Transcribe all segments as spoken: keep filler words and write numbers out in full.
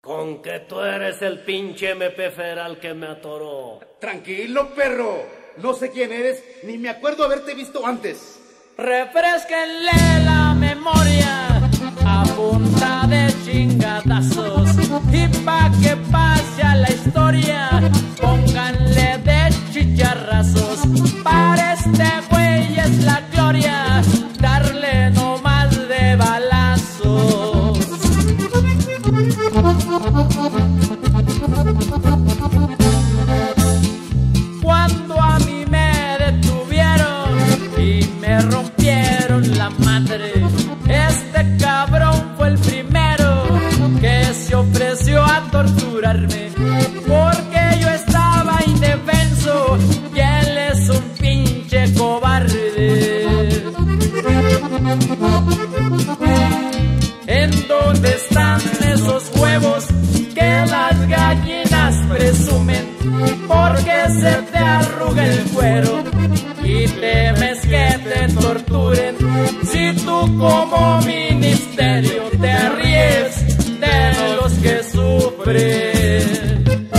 Con que tú eres el pinche M P Federal que me atoró. Tranquilo, perro. No sé quién eres, ni me acuerdo haberte visto antes. Refresquenle la memoria a punta de chingadazos, y pa' que pase a la historia pónganle de chicharrazos. Para este güey es la gloria darle no más de balazos. Cuando a mí me detuvieron y me rompieron la madre, este cabrón fue el primero que se ofreció a torturarme, porque yo estaba indefenso y él es un pinche cobarde. ¿En dónde están esos huevos que las gallinas presumen? Porque se te arruga el cuero y temes que te torturen. Si tú como ministerio te ríes de los que sufren.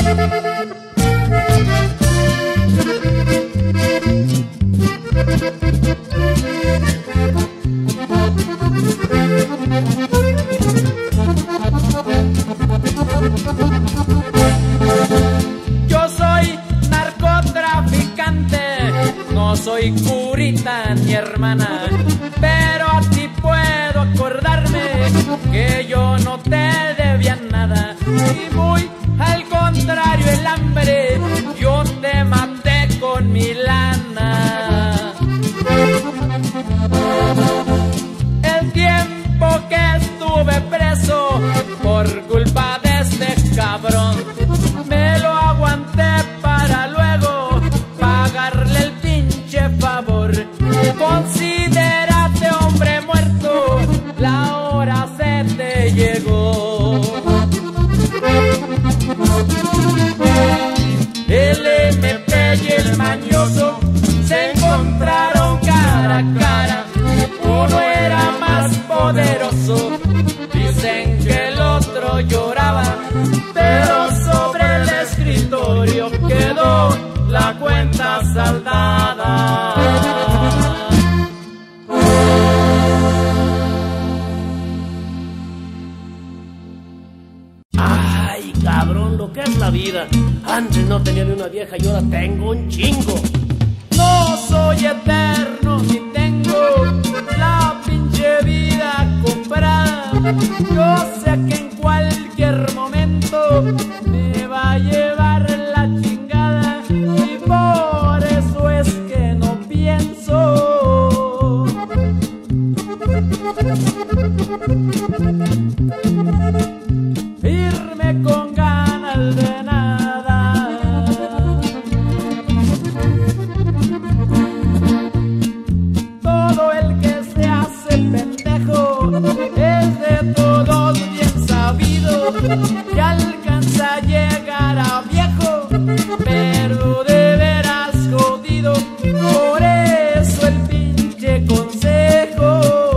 Yo soy narcotraficante, no soy curita ni hermana, pero a ti puedo acordarme que yo no te debía nada, y muy al contrario el hambre yo te maté con mi lana. El tiempo que estuve preso por culpa de este cabrón me lo aguanté para luego pagarle el pinche favor. Considérate hombre muerto, la hora se te llegó. El M P y el mañoso se encontraron cara a cara. Uno era más poderoso, dicen que el otro lloraba, pero sobre el escritorio quedó la cuenta saldada. Ay, cabrón, lo que es la vida. Antes no tenía ni una vieja y ahora tengo un chingo. No soy eterno ni tengo la pinche vida comprada. Yo sé que en cualquier momento me va a llevar la chingada, y por eso es que no pienso irme con ganas de nada. Todo el que se hace pendejo es de todos bien sabido, que alcanza a llegar a viejo, pero de veras jodido. Por eso el pinche consejo.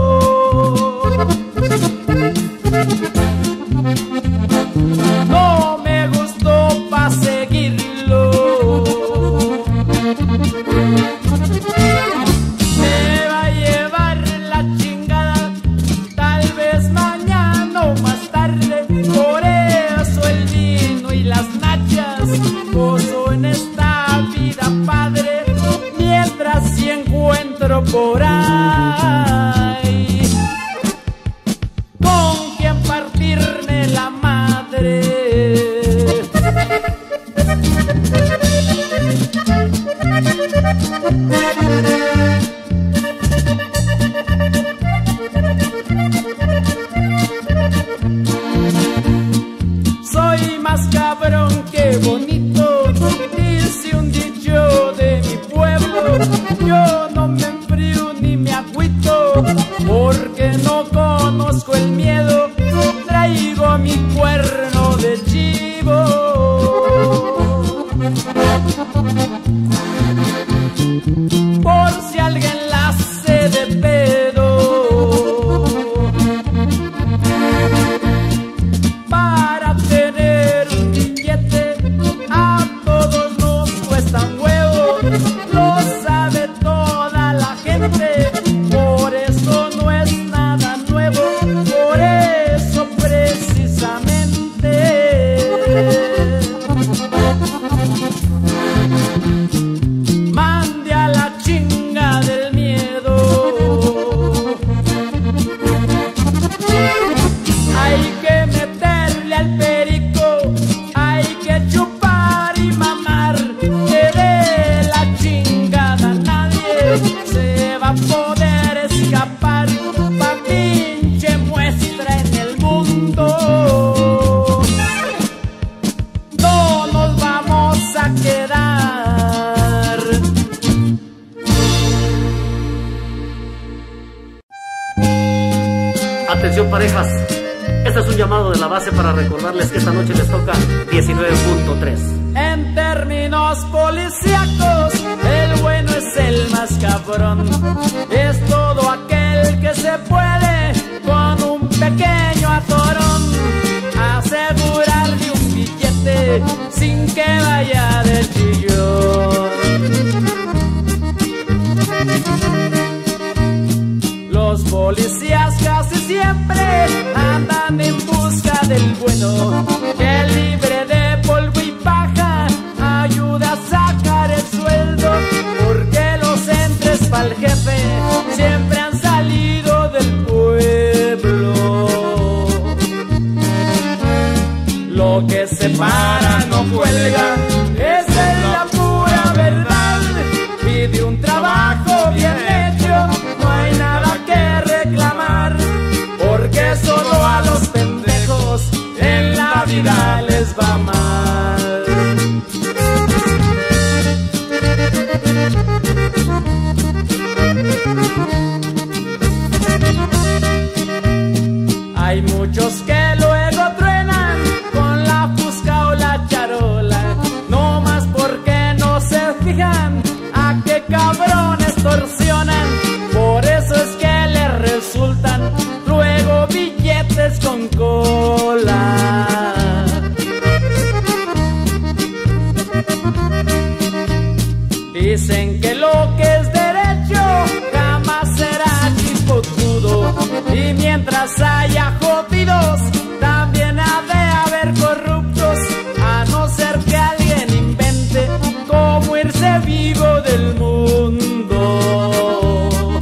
No me gustó pa' seguirlo. Me va a llevar la chingada, tal vez mañana o más tarde. Por eso el vino y las nachas gozo en esta vida padre, mientras si encuentro por ahí con quien partirme la madre. Soy más cabrón que bonito, dice un dicho de mi pueblo. Yo no me enfrío ni me agüito, porque no conozco el miedo. Traigo mi cuerno de chivo. Por si alguien la hace de pedo, párate parejas. Este es un llamado de la base para recordarles que esta noche les toca diecinueve punto tres. En términos policíacos, el bueno es el más cabrón. Es todo aquel que se puede con un pequeño atorón asegurarle un billete sin que vaya del chillón. Los policías casi siempre andan en busca del bueno, que libre de polvo y paja ayuda a sacar el sueldo, porque los entres pa'l jefe siempre han salido del pueblo. Lo que se para no cuelga, esa es la pura verdad, y de un trabajo bien hecho no hay nada que reclamar, porque solo a los pendejos en la vida les va mal. Hay muchos que luego truenan con la fusca o la charola, no más porque no se fijan a qué cabrones torsionan. Por eso es que les resultan luego billetes con cola. Dicen que lo que es derecho jamás será chipotudo, y mientras haya jodidos también ha de haber corruptos, a no ser que alguien invente cómo irse vivo del mundo.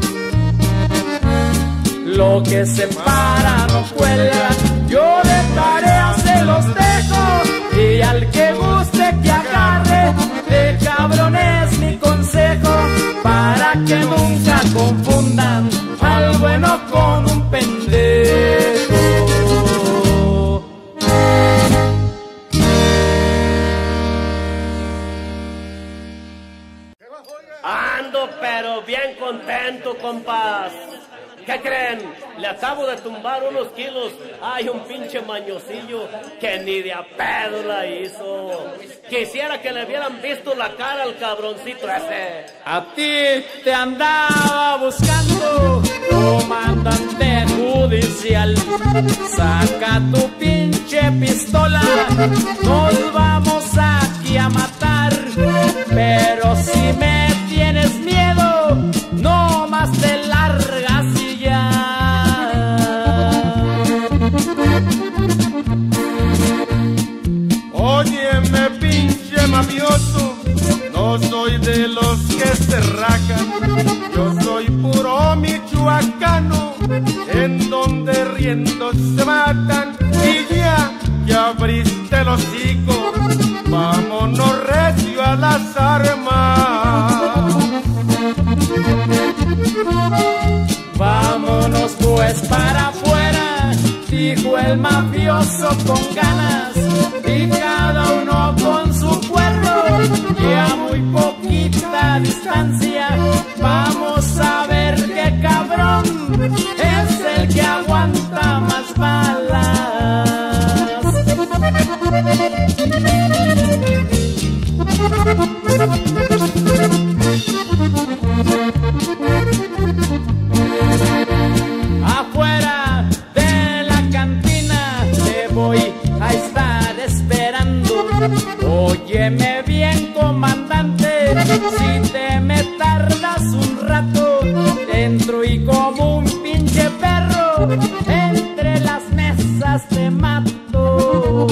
Lo que se para no cuelga, yo de tarea se los dejo, y al que guste que agarre, de cabrones mi consejo, para que nunca confundan al bueno con un pendejo. Ando pero bien contento, compas. ¿Qué creen? Le acabo de tumbar unos kilos. Hay un pinche mañosillo que ni de a pedo la hizo. Quisiera que le hubieran visto la cara al cabroncito ese. A ti te andaba buscando, comandante judicial. Saca tu pinche pistola, nos vamos aquí a matar. Pero si me tienes miedo, no más te largas y ya. Óyeme, pinche mafioso, no soy de los que se rajan. Yo soy puro michoacano, en donde riendo se matan. Y ya, ya abriste el hocico, vámonos recio a las armas. Vámonos pues para afuera, dijo el mafioso con ganas, y cada uno con su cuerno, y a muy poquita distancia vamos a ver qué cabrón es el que aguanta más balas. Afuera de la cantina te voy a estar esperando. Óyeme bien, comandante, si te me tardas un rato, entro y como un pinche perro entre las mesas te mato.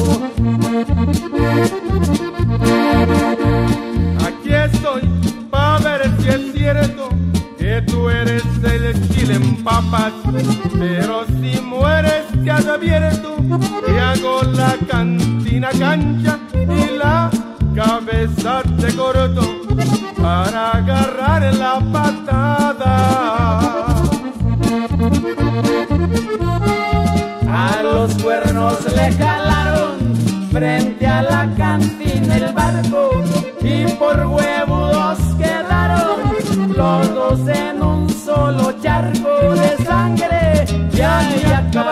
Aquí estoy pa' ver si es cierto que tú eres el chile en papas, pero si mueres te advierto que hago la cantina cancha y la cabeza te corto para agarrar la patada. A los cuernos le jalaron frente a la cantina el barco, y por huevudos quedaron los dos en un solo charco de sangre, y ahí acabó.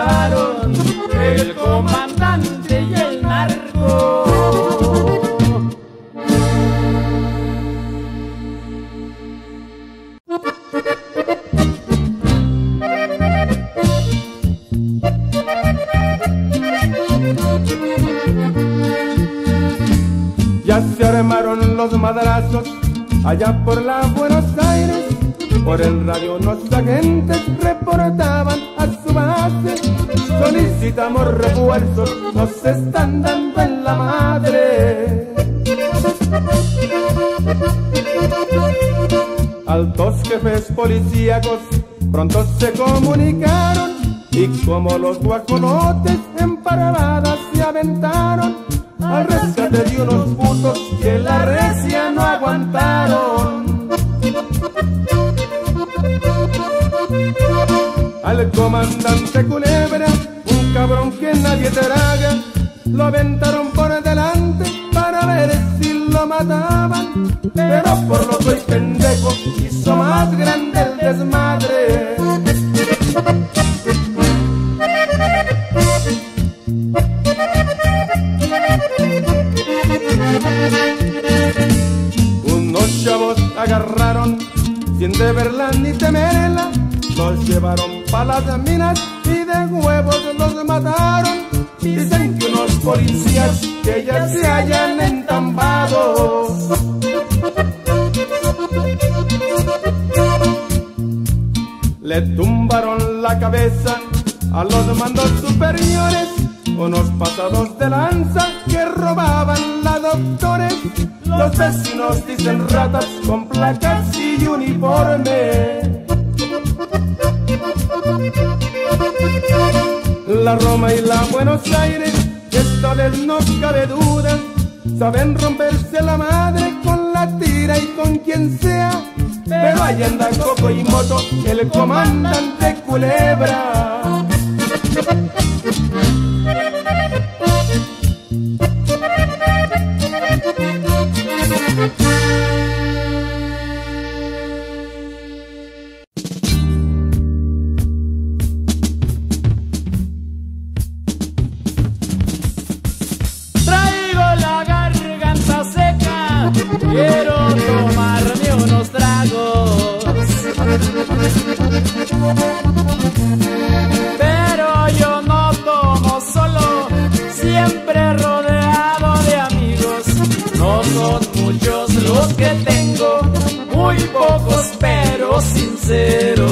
Ya se armaron los madrazos allá por la Buenos Aires. Por el radio los agentes reportaban a su base: solicitamos refuerzos, nos están dando en la madre. Altos jefes policíacos pronto se comunicaron, y como los guajolotes en parvadas se aventaron al rescate de unos putos que la recia no aguantaron. Al comandante Culebra, un cabrón que nadie traga, lo aventaron por delante para ver si lo mataban, pero por lo que pendejo hizo más grande el desmadre. Unos chavos agarraron sin deberla ni temerla, los llevaron pa' las minas y de huevos los mataron. Dicen que unos policías que ya se hayan entambado. Le tumbaron la cabeza a los mandos superiores, unos pasados de lanza que robaban la doctores. Los vecinos dicen ratas con placas y uniforme. La Roma y la Buenos Aires, esta vez no cabe duda, saben romperse la madre con la tira y con quien sea. Pero ahí anda Coco y Moto, el comandante Culebra. Quiero tomarme unos tragos, pero yo no tomo solo, siempre rodeado de amigos. No son muchos los que tengo, muy pocos pero sinceros.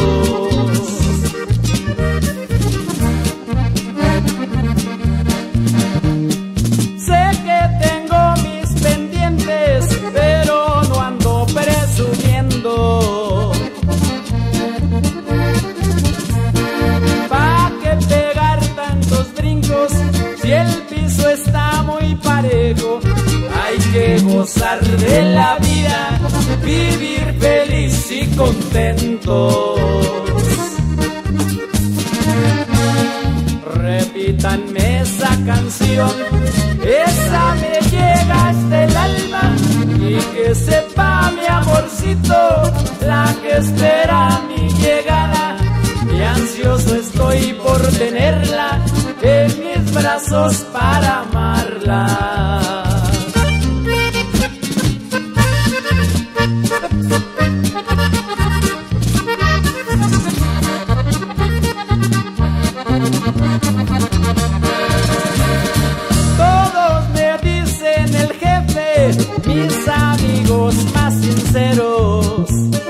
¿Pa' qué pegar tantos brincos si el piso está muy parejo? Hay que gozar de la vida, vivir feliz y contentos. Repítanme esa canción, esa me llega hasta el alma, y que sepa mi amorcito, la que espera mi llegada, y ansioso estoy por tenerla en mis brazos para amarla. Todos me dicen el jefe, mis amigos más sinceros,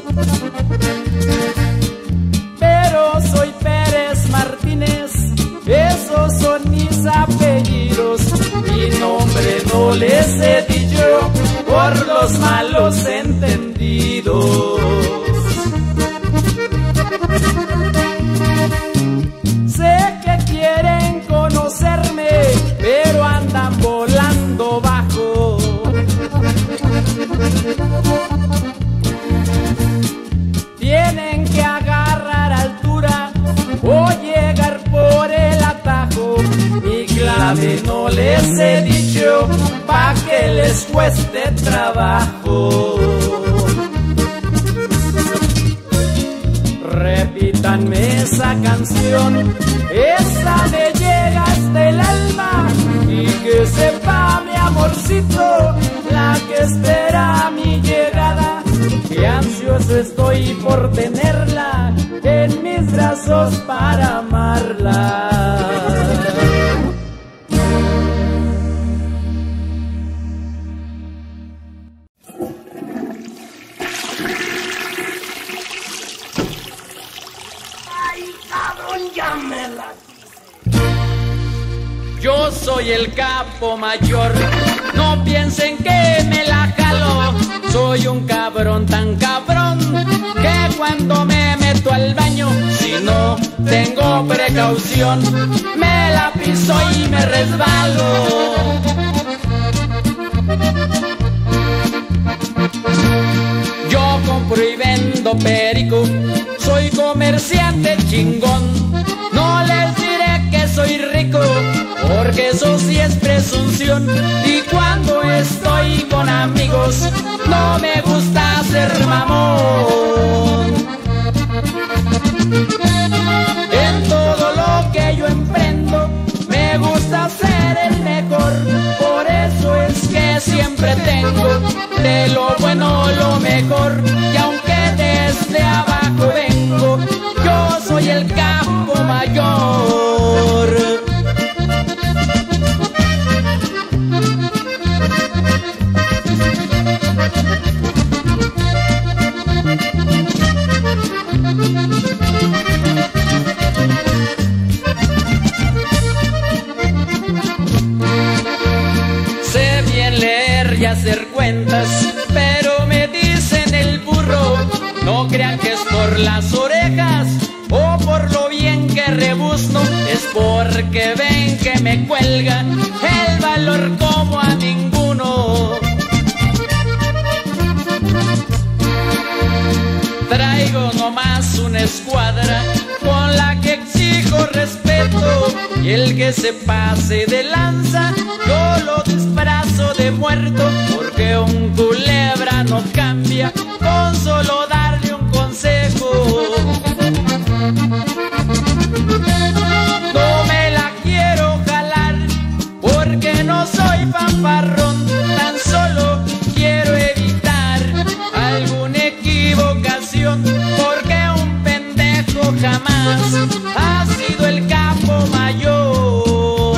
pero soy Pérez Martínez, esos son mis apellidos. Mi nombre no les he dicho por los malos entendidos. Sé que quieren conocerme, pero andan volando bajo. Tienen que agarrar altura o llegar por el atajo. Mi clave no les he dicho pa' que les cueste trabajo. Repítanme esa canción, esa me llega hasta el alma, y que sepa mi amorcito, la que espera mi llegada, que ansioso estoy por tenerla en mis brazos para amarla. soy el capo mayor. No piensen que me la jalo, soy un cabrón tan cabrón que cuando me meto al baño, si no tengo precaución, me la piso y me resbalo. Yo compro y vendo perico, soy comerciante chingón. No les diré que soy rico, porque eso sí es presunción. Y cuando estoy con amigos, no me gusta ser mamón. En todo lo que yo emprendo, me gusta ser el mejor. Por eso es que siempre tengo de lo bueno lo mejor. Y aunque desde abajo vengo, yo soy el capo mayor. Sé bien leer y hacer cuentas, pero me dicen el burro. No crean que es por las orejas o por lo bien que rebuzno, es porque ven que me cuelga el valor como a ninguno. Traigo nomás una escuadra con la que exijo respeto, y el que se pase de lanza yo lo disfrazo de muerto, porque un culebra no cambia con solo darle un consejo. No me la quiero jalar porque no soy fanfarrón, tan solo quiero evitar alguna equivocación, porque un pendejo jamás ha sido el capo mayor.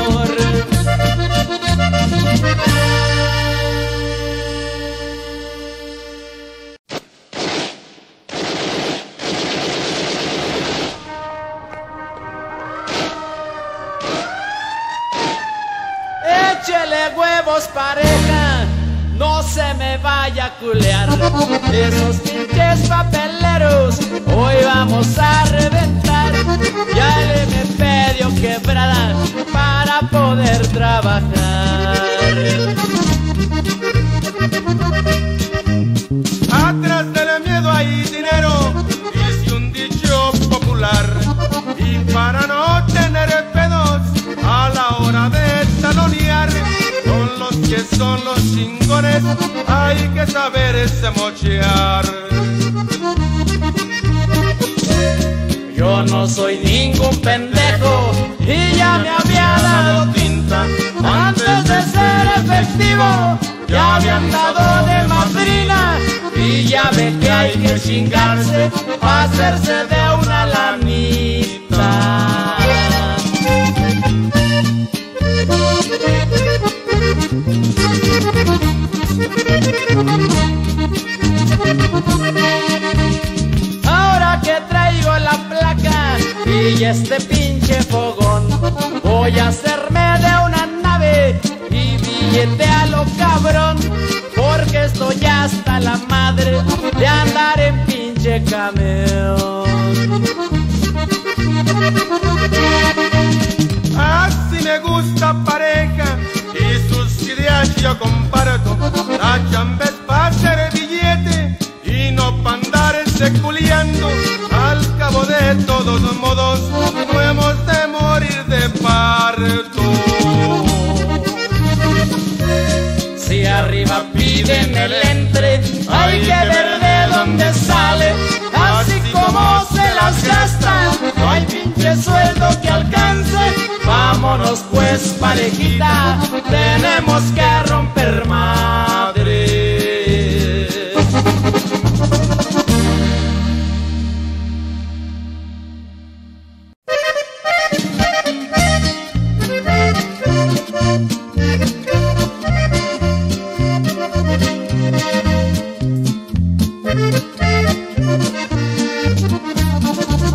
Échele huevos, pareja, no se me vaya a culear. Esos pinches papeleros hoy vamos a reventar. Ya le me pedió quebrada para poder trabajar. Atrás del miedo hay dinero, dice un dicho popular. Y para no tener pedos a la hora de talonear, con los que son los chingones hay que saberse mochear. Yo no soy ningún pendejo y ya me había dado tinta. Antes de ser efectivo ya habían dado de madrina, y ya ve que hay que chingarse para hacerse de una lanita. Ahora que traigo la placa y este pinche fogón, voy a hacerme de una nave y billete a lo cabrón, porque estoy hasta la madre de andar en pinche camión. Así me gusta, pareja, y sus ideas yo comparto. La chamba es para hacer billete y no para andarse culiando. Al cabo de todos modos no hemos de morir de parto. Si arriba piden el entre, hay que ver de dónde sale. Así como se las gastan, no hay pinche sueldo que alcance. Vámonos pues, parejita, tenemos que romper madre.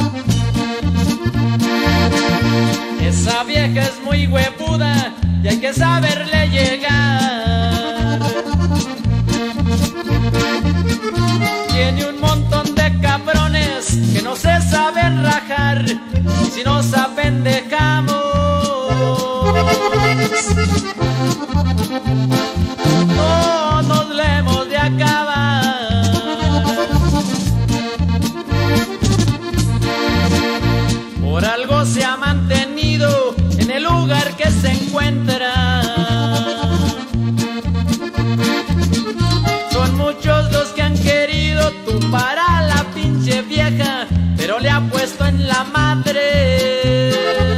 Esa vieja es muy huevuda y hay que que saberle llegar. Tiene un montón de cabrones que no se saben rajar, y si no saben dejamos. No nos le hemos de acabar. Por algo se ha mantenido en el lugar que se encuentra. Son muchos los que han querido tumbar a la pinche vieja, pero le ha puesto en la madre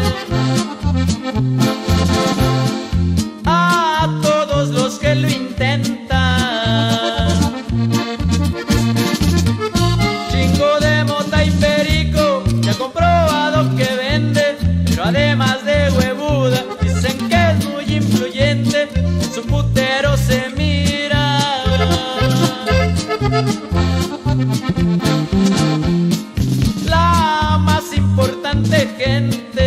a todos los que lo intentan. Chingo de mota y perico, ya comprobado que vende, pero además de huevuda, dicen que es muy influyente, en su putero se mira. La más importante gente.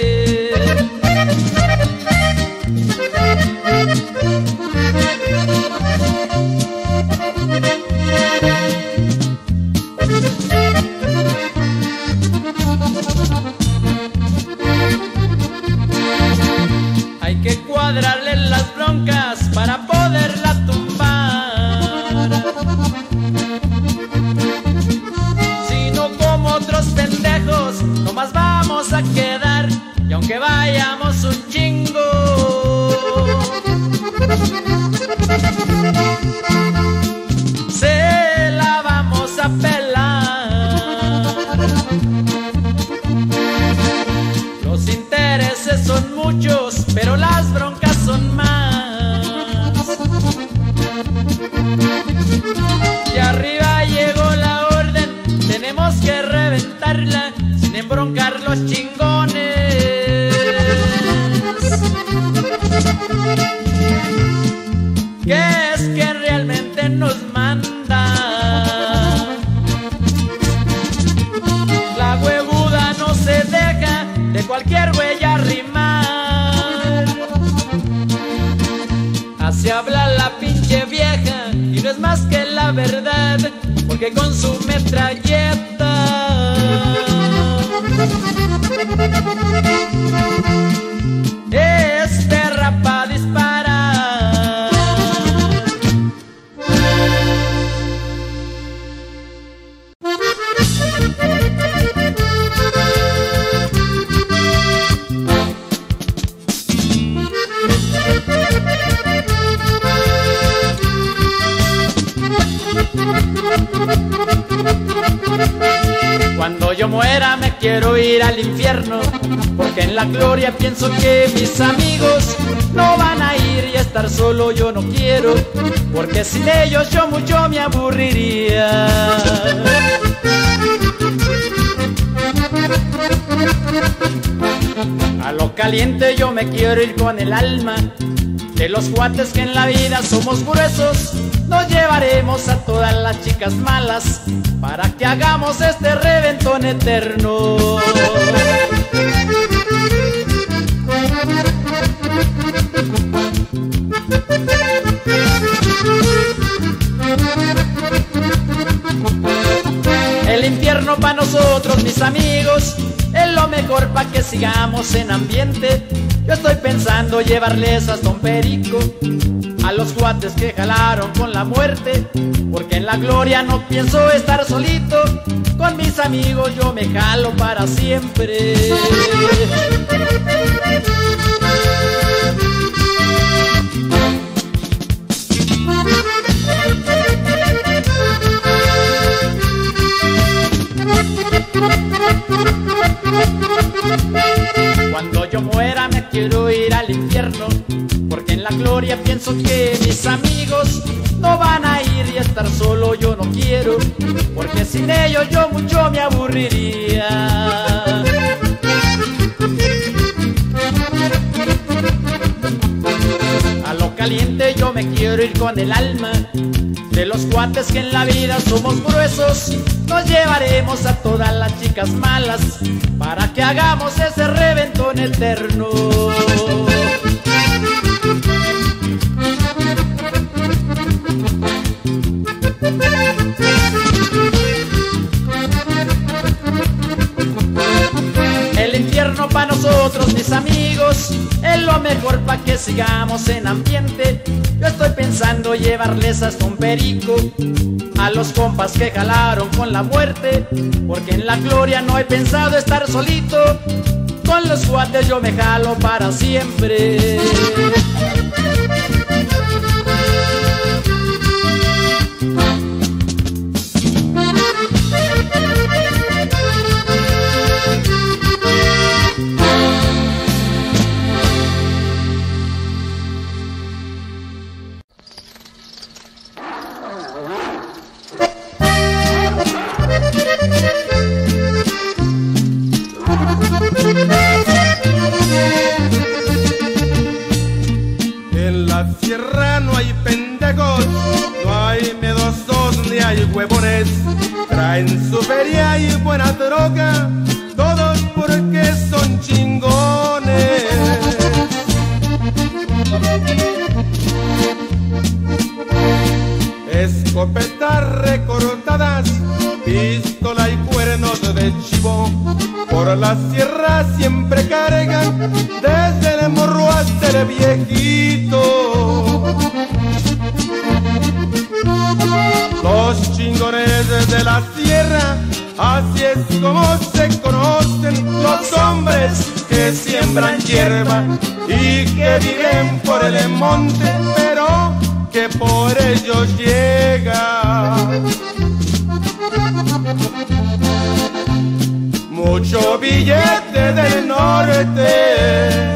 Hay que cuadrarle las broncas para poderla tumbar. Si no, como otros pendejos, nomás vamos a quedar, y aunque vayamos un chingo, se la vamos a pelar. Los intereses son muchos, pero las broncas son más. Y arriba llegó la orden, tenemos que reventarla sin embroncar los chingones. ¿Qué es que realmente nos manda? La huevuda no se deja de cualquier güey arrimar. Así habla la pinche vieja, y no es más que la verdad, porque con su metralleta es perra pa' disparar. Cuando yo muera me quiero ir al infierno, porque en la gloria pienso que mis amigos no van a ir, y estar solo yo no quiero, porque sin ellos yo mucho me aburriría. A lo caliente yo me quiero ir con el alma de los cuates que en la vida somos gruesos. Nos llevaremos a todas las chicas malas para que hagamos este reventón eterno. El infierno para nosotros, mis amigos, es lo mejor pa' que sigamos en ambiente. Yo estoy pensando llevarles hasta un perico a los cuates que jalaron con la muerte, porque en la gloria no pienso estar solito. Con mis amigos yo me jalo para siempre. Cuando yo muera me quiero ir al infierno, porque en la gloria pienso que mis amigos no van a ir, y estar solo yo no quiero, porque sin ellos yo mucho me aburriría. A lo caliente yo me quiero ir con el alma de los cuates que en la vida somos gruesos. Nos llevaremos a todas las chicas malas para que hagamos ese reventón eterno. sigamos en ambiente. Yo estoy pensando llevarles hasta un perico a los compas que jalaron con la muerte, porque en la gloria no he pensado estar solito. Con los cuates yo me jalo para siempre. En la sierra no hay pendejos, no hay miedosos ni hay huevones. Traen su feria y buena droga, todos porque son chingones. Escopetas recortadas, pistola y cuernos de chivo, por la sierra siempre cargan, desde el morro hasta el viejito. Los chingones de la sierra, así es como se conocen los hombres que siembran hierba y que viven por el monte, pero que por ellos llega mucho billete del norte.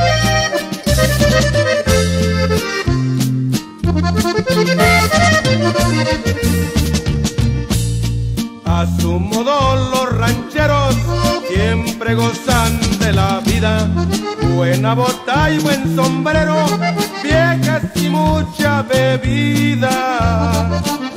A su modo los rancheros siempre gozan de la vida, buena bota y buen sombrero, viejas y mucha bebida.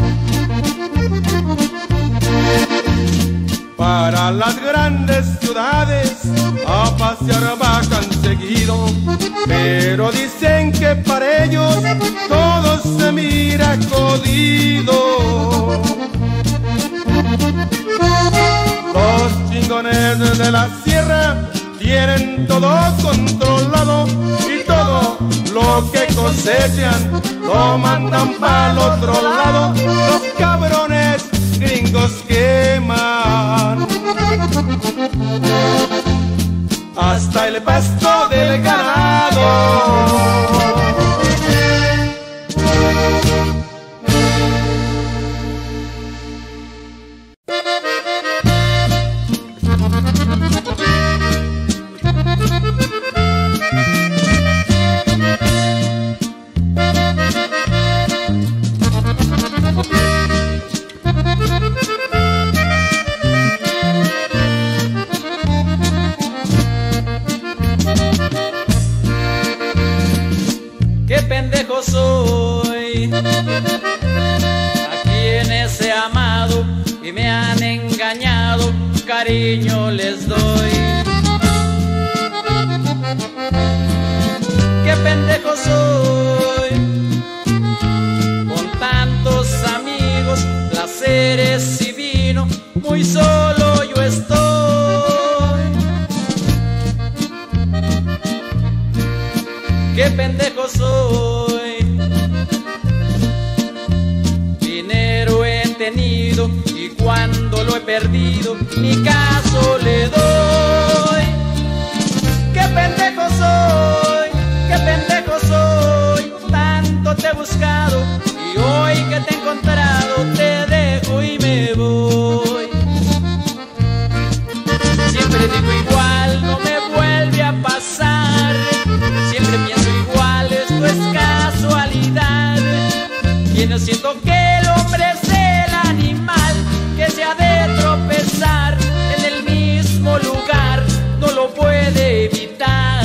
Para las grandes ciudades a pasear bajan seguido, pero dicen que para ellos todo se mira jodido. Los chingones de la sierra tienen todo controlado y todo lo que cosechan lo mandan para el otro lado. Los cabrones gringos queman hasta el pasto del ganado. Qué pendejo soy, a quienes he amado y me han engañado, cariño les doy. Qué pendejo soy, con tantos amigos, placeres y vino, muy solo yo estoy. Qué pendejo soy, dinero he tenido y cuando lo he perdido ni caso le doy. Qué pendejo soy, qué pendejo soy, tanto te he buscado y hoy que te he encontrado te dejo y me voy. Siempre digo igual, no me vuelve a pasar, siempre pienso igual, esto es casualidad. Y no siento que el hombre es el animal que se ha de tropezar en el mismo lugar, no lo puede evitar.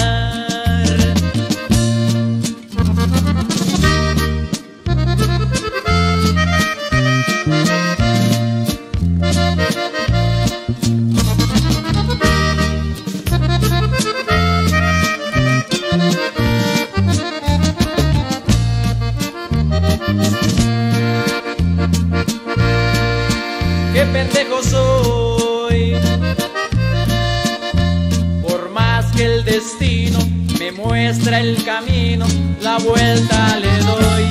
muestra el camino, la vuelta le doy.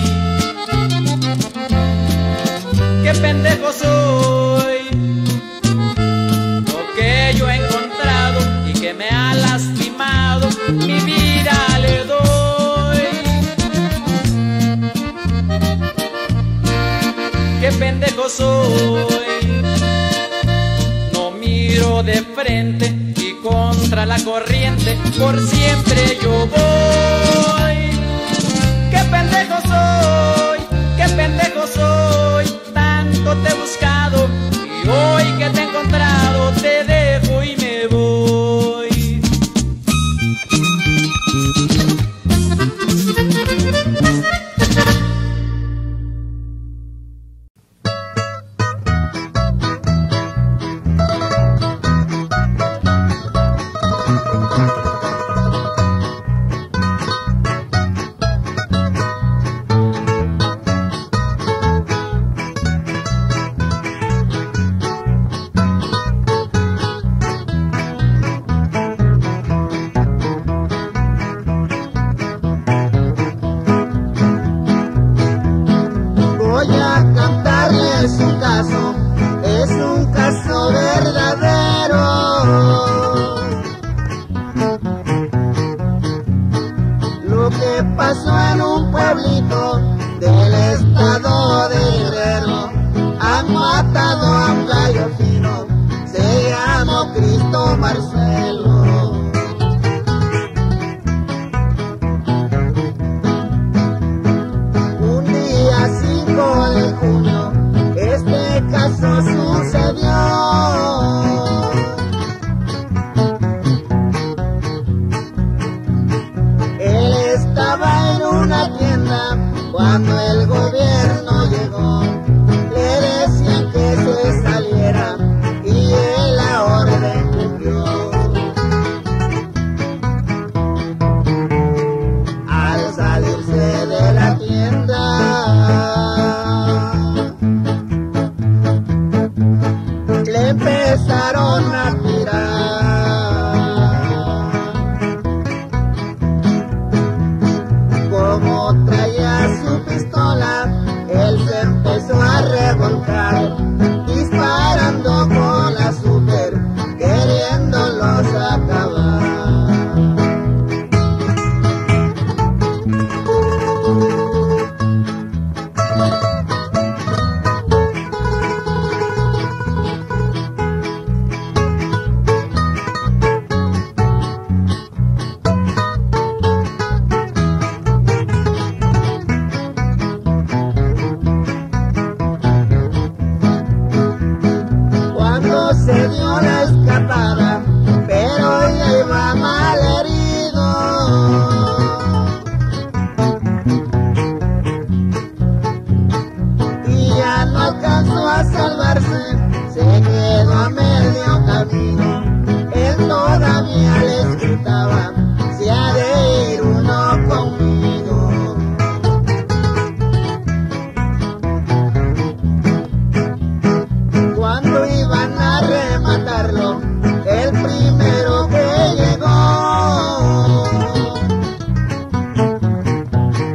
¡Qué pendejo soy! Lo que yo he encontrado y que me ha lastimado, mi vida le doy. ¡Qué pendejo soy! No miro de frente y contra la corriente por siempre yo voy. ¡Qué pendejo soy! ¡Qué pendejo soy! Tanto te he buscado y hoy que te he encontrado te dejo y me voy.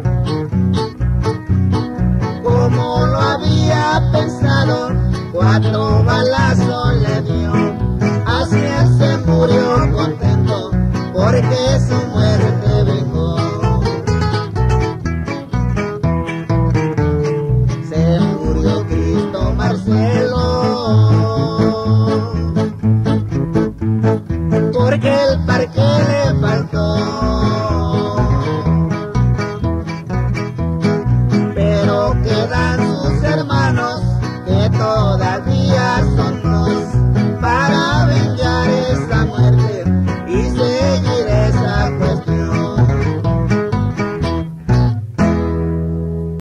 Cuatro